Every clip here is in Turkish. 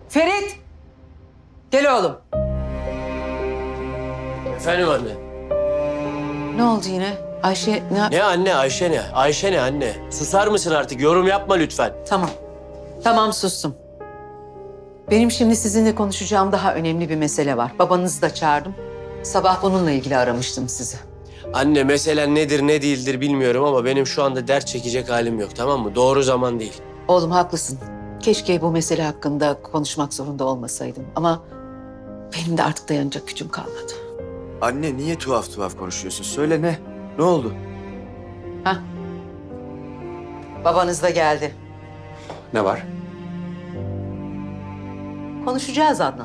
Ferit! Gel oğlum. Efendim anne. Ne oldu yine? Ayşe ne? Ne anne, Ayşe ne? Ayşe ne anne? Susar mısın artık? Yorum yapma lütfen. Tamam. Tamam sustum. Benim şimdi sizinle konuşacağım daha önemli bir mesele var. Babanızı da çağırdım. Sabah bununla ilgili aramıştım sizi. Anne meselen nedir ne değildir bilmiyorum ama benim şu anda dert çekecek halim yok, tamam mı? Doğru zaman değil. Oğlum haklısın. Keşke bu mesele hakkında konuşmak zorunda olmasaydım. Ama benim de artık dayanacak gücüm kalmadı. Anne niye tuhaf tuhaf konuşuyorsun? Söyle ne? Ne oldu? Hah. Babanız da geldi. Ne var? Konuşacağız Adnan.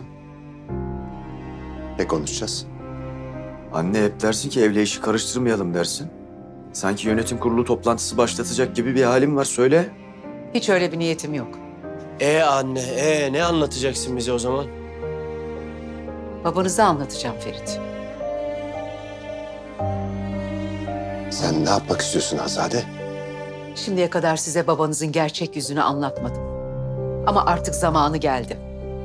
Ne konuşacağız? Anne hep dersin ki evle işi karıştırmayalım dersin. Sanki yönetim kurulu toplantısı başlatacak gibi bir halim var. Söyle. Hiç öyle bir niyetim yok. Anne, ne anlatacaksın bize o zaman? Babanıza anlatacağım Ferit. Sen ne yapmak istiyorsun Azade? Şimdiye kadar size babanızın gerçek yüzünü anlatmadım. Ama artık zamanı geldi.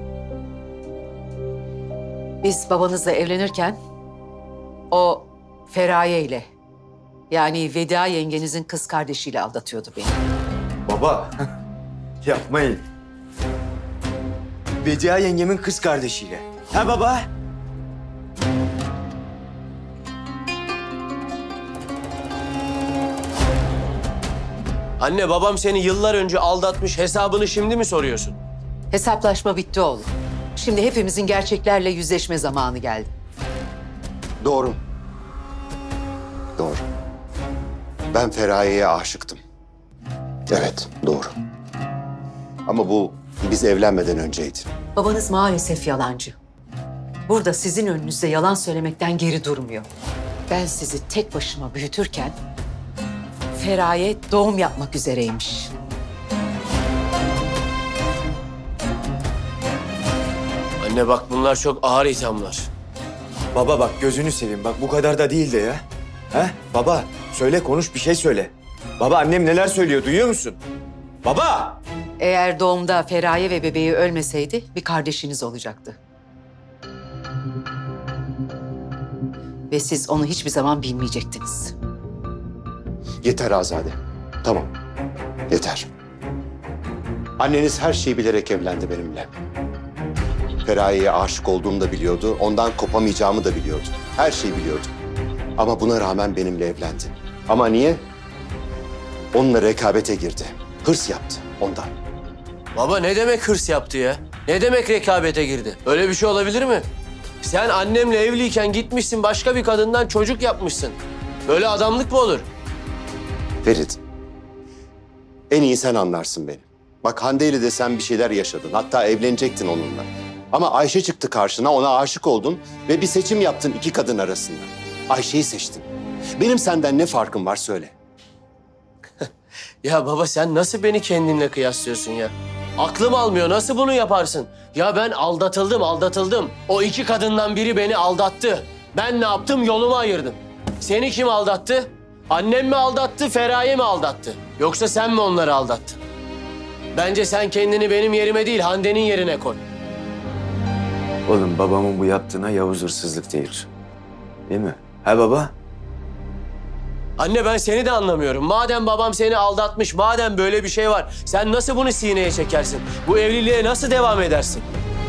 Biz babanızla evlenirken o Feraye ile yani Veda yengenizin kız kardeşiyle aldatıyordu beni. Baba yapmayın. Bedia yengemin kız kardeşiyle. Ha baba? Anne babam seni yıllar önce aldatmış, hesabını şimdi mi soruyorsun? Hesaplaşma bitti oğlum. Şimdi hepimizin gerçeklerle yüzleşme zamanı geldi. Doğru. Doğru. Ben Feraye'ye aşıktım. Evet, doğru. Ama bu biz evlenmeden önceydi. Babanız maalesef yalancı. Burada sizin önünüzde yalan söylemekten geri durmuyor. Ben sizi tek başıma büyütürken Feraye doğum yapmak üzereymiş. Anne bak bunlar çok ağır ithamlar. Baba bak gözünü seveyim. Bak bu kadar da değil de ya. Ha? Baba söyle konuş bir şey söyle. Baba annem neler söylüyor duyuyor musun? Baba! Eğer doğumda Feraye ve bebeği ölmeseydi bir kardeşiniz olacaktı. Ve siz onu hiçbir zaman bilmeyecektiniz. Yeter Azade. Tamam. Yeter. Anneniz her şeyi bilerek evlendi benimle. Feraye'ye aşık olduğumu da biliyordu. Ondan kopamayacağımı da biliyordu. Her şeyi biliyordu. Ama buna rağmen benimle evlendi. Ama niye? Onunla rekabete girdi. Hırs yaptı ondan. Baba ne demek hırs yaptı ya? Ne demek rekabete girdi? Öyle bir şey olabilir mi? Sen annemle evliyken gitmişsin başka bir kadından çocuk yapmışsın. Böyle adamlık mı olur? Ferit, en iyi sen anlarsın beni. Bak Hande ile de sen bir şeyler yaşadın. Hatta evlenecektin onunla. Ama Ayşe çıktı karşına, ona aşık oldun ve bir seçim yaptın iki kadın arasında. Ayşe'yi seçtin. Benim senden ne farkım var söyle. Ya baba sen nasıl beni kendinle kıyaslıyorsun ya? Aklım almıyor. Nasıl bunu yaparsın? Ya ben aldatıldım. O iki kadından biri beni aldattı. Ben ne yaptım? Yolumu ayırdım. Seni kim aldattı? Annem mi aldattı, Feraye mi aldattı? Yoksa sen mi onları aldattın? Bence sen kendini benim yerime değil, Hande'nin yerine koy. Oğlum babamın bu yaptığına Yavuz hırsızlık değil. Değil mi? Ha baba? Anne ben seni de anlamıyorum. Madem babam seni aldatmış, madem böyle bir şey var, sen nasıl bunu sineye çekersin? Bu evliliğe nasıl devam edersin?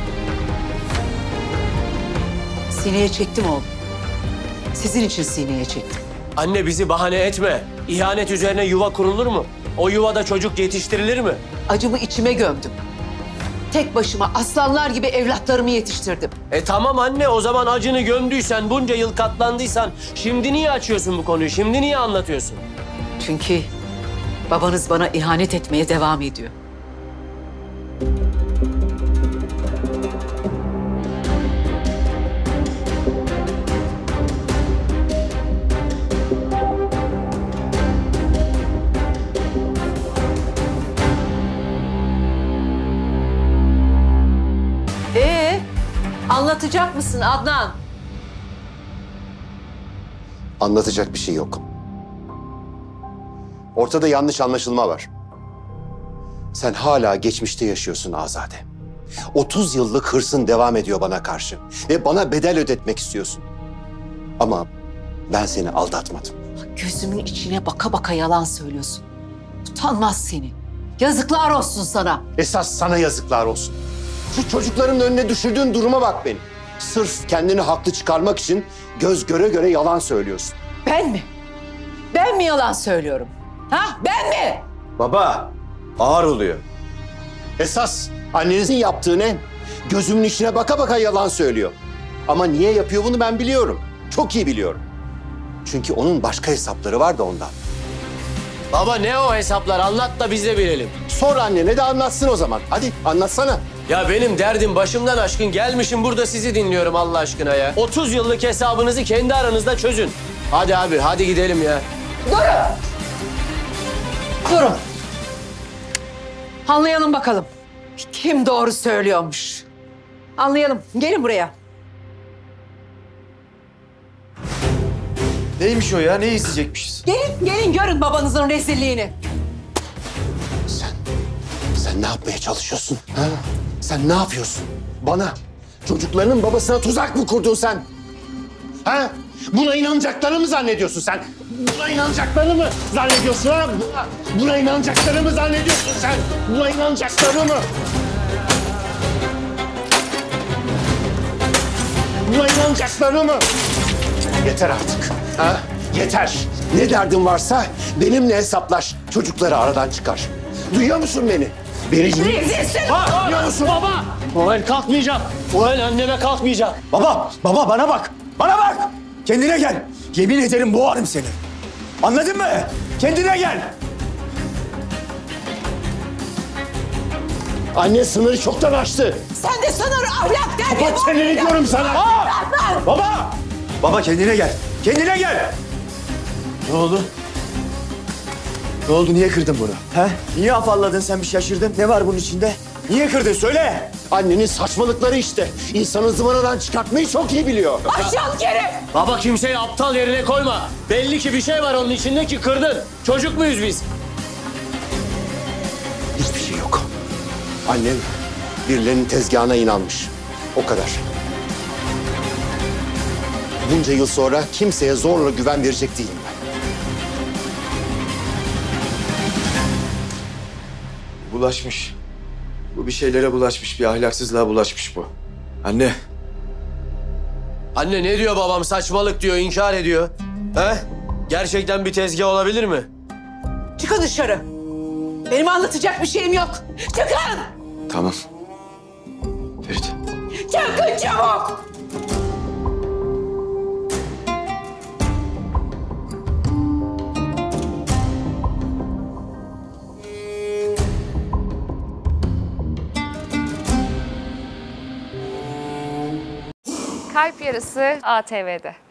Sineye çektim oğlum. Sizin için sineye çektim. Anne bizi bahane etme. İhanet üzerine yuva kurulur mu? O yuvada çocuk yetiştirilir mi? Acımı içime gömdüm. Tek başıma aslanlar gibi evlatlarımı yetiştirdim. Tamam anne, o zaman acını gömdüysen, bunca yıl katlandıysan... ...şimdi niye açıyorsun bu konuyu? Şimdi niye anlatıyorsun? Çünkü babanız bana ihanet etmeye devam ediyor. Anlatacak mısın Adnan? Anlatacak bir şey yok. Ortada yanlış anlaşılma var. Sen hala geçmişte yaşıyorsun Azade. 30 yıllık hırsın devam ediyor bana karşı. Ve bana bedel ödetmek istiyorsun. Ama ben seni aldatmadım. Gözümün içine baka baka yalan söylüyorsun. Utanmaz seni. Yazıklar olsun sana. Esas sana yazıklar olsun. Şu çocukların önüne düşürdüğün duruma bak benim. Sırf kendini haklı çıkarmak için göz göre göre yalan söylüyorsun. Ben mi? Ben mi yalan söylüyorum? Ha? Ben mi? Baba, ağır oluyor. Esas annenizin yaptığı ne? Gözümün içine baka baka yalan söylüyor. Ama niye yapıyor bunu ben biliyorum. Çok iyi biliyorum. Çünkü onun başka hesapları var da ondan. Baba ne o hesaplar? Anlat da biz de bilelim. Sor annene de anlatsın o zaman. Hadi anlatsana. Ya benim derdim başımdan aşkın. Gelmişim burada sizi dinliyorum Allah aşkına ya. 30 yıllık hesabınızı kendi aranızda çözün. Hadi abi, hadi gidelim ya. Durun. Anlayalım bakalım. Kim doğru söylüyormuş? Anlayalım. Gelin buraya. Neymiş o ya? Ne isteyecekmişiz? Gelin görün babanızın rezilliğini. Sen ne yapmaya çalışıyorsun? Ha? Sen ne yapıyorsun? Bana, çocuklarının babasına tuzak mı kurdun sen? Ha? Buna inanacaklarını mı zannediyorsun sen? Buna inanacaklarını mı zannediyorsun ha? Buna inanacaklarını mı zannediyorsun sen? Buna inanacaklarını mı? Buna inanacaklarını mı? Yeter artık. Ha? Yeter. Ne derdin varsa benimle hesaplaş. Çocukları aradan çıkar. Duyuyor musun beni? Beni duyuyor musun? Baba! O el kalkmayacak. O el anneme kalkmayacak. Baba bana bak. Bana bak. Kendine gel. Yemin ederim boğarım seni. Anladın mı? Kendine gel. Anne sınırı çoktan aştı. Sen de sınır ahlak derken... Kapat çeneni diyorum sana. Baba. Baba kendine gel. Kendine gel. Ne oldu? Ne oldu? Niye kırdın bunu? He? Niye afalladın sen, bir şaşırdın? Ne var bunun içinde? Niye kırdın? Söyle. Annenin saçmalıkları işte. İnsanı zıvanadan çıkartmayı çok iyi biliyor. Aşağı Kerim! Baba kimseyi aptal yerine koyma. Belli ki bir şey var onun içinde ki kırdın. Çocuk muyuz biz? Hiçbir şey yok. Annem birilerinin tezgahına inanmış. O kadar. Bunca yıl sonra kimseye zorla güven verecek değilim ben. Bulaşmış. Bu bir şeylere bulaşmış. Bir ahlaksızlığa bulaşmış bu. Anne. Anne ne diyor babam? Saçmalık diyor, inkar ediyor. He? Gerçekten bir tezgah olabilir mi? Çıkın dışarı. Benim anlatacak bir şeyim yok. Çıkın! Tamam. Ferit. Çıkın çabuk! Kalp Yarısı ATV'de.